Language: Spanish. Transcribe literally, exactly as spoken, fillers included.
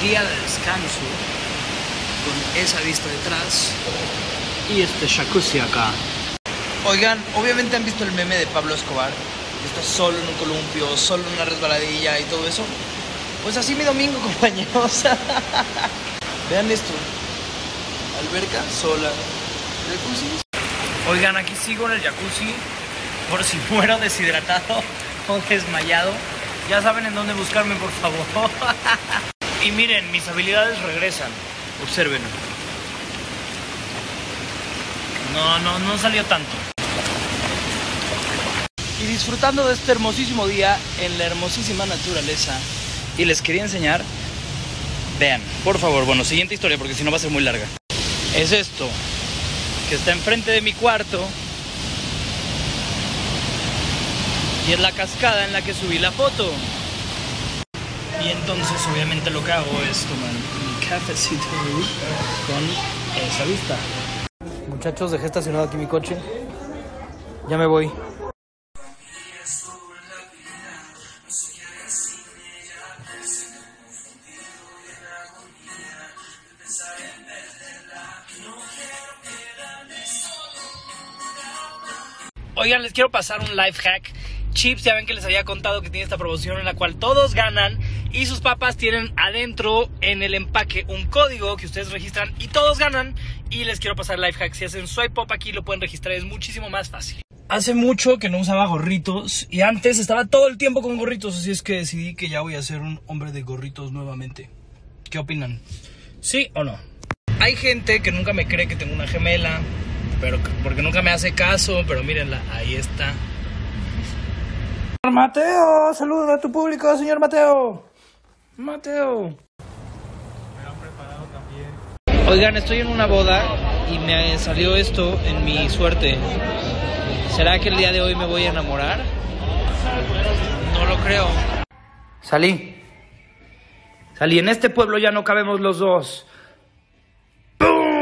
día de descanso, con esa vista detrás y este jacuzzi acá. Oigan, obviamente han visto el meme de Pablo Escobar, que está solo en un columpio, solo en una resbaladilla y todo eso. Pues así mi domingo, compañeros. Vean esto, alberca sola, jacuzzi. Oigan, aquí sigo en el jacuzzi, por si muero deshidratado o desmayado. Ya saben en dónde buscarme, por favor. Y miren, mis habilidades regresan. Observen. No, no, no salió tanto. Y disfrutando de este hermosísimo día en la hermosísima naturaleza. Y les quería enseñar. Vean, por favor, bueno, siguiente historia porque si no va a ser muy larga. Es esto, que está enfrente de mi cuarto. Y es la cascada en la que subí la foto. Y entonces obviamente lo que hago es tomar mi cafecito con esa vista. Muchachos, dejé estacionado aquí mi coche. Ya me voy. Oigan, les quiero pasar un life hack. Chips, ya ven que les había contado que tiene esta promoción en la cual todos ganan y sus papas tienen adentro en el empaque un código que ustedes registran y todos ganan. Y les quiero pasar el life hack. Si hacen swipe up aquí lo pueden registrar, es muchísimo más fácil. Hace mucho que no usaba gorritos y antes estaba todo el tiempo con gorritos, así es que decidí que ya voy a ser un hombre de gorritos nuevamente. ¿Qué opinan? ¿Sí o no? Hay gente que nunca me cree que tengo una gemela, pero porque nunca me hace caso, pero mírenla, ahí está. Mateo, saluda a tu público, señor Mateo. Mateo. Me han preparado también. Oigan, estoy en una boda y me salió esto en mi suerte. ¿Será que el día de hoy me voy a enamorar? No lo creo. Salí. Salí. En este pueblo ya no cabemos los dos. ¡Pum!